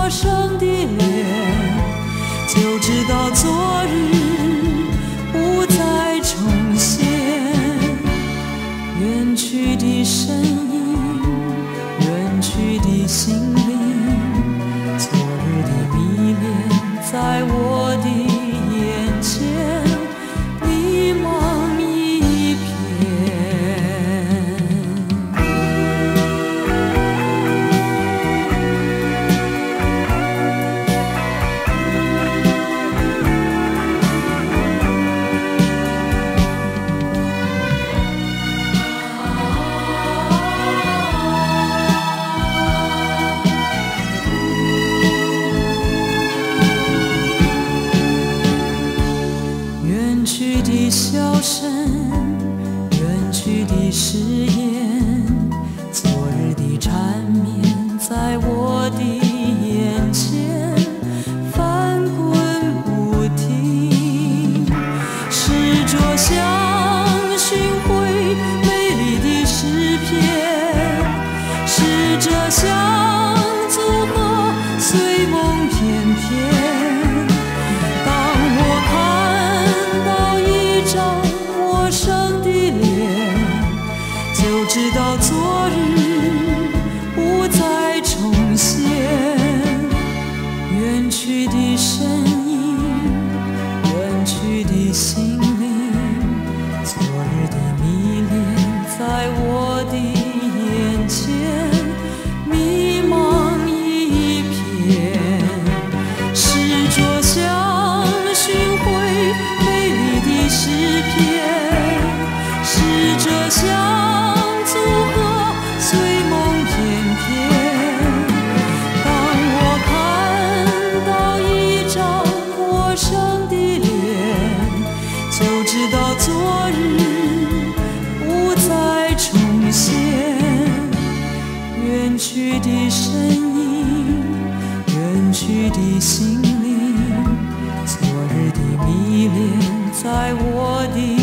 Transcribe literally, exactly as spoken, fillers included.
陌生的脸，就知道昨日不再重现。远去的身影，远去的心灵，昨日的迷恋在我的眼前迷茫一片。远去的笑声，远去的誓言，昨日的缠绵在我的眼前翻滚不停。试着想寻回美丽的诗篇，试着想组合随梦翩翩。就知道昨日不再重现。远去的身影，远去的心灵，昨日的迷恋在我的眼前迷茫一片。试着想寻回美丽的诗篇，试着想组合随梦翩翩。当我看到一张陌生的脸，就知道昨日不再重现。远去的身影，远去的心灵，昨日的迷恋在我的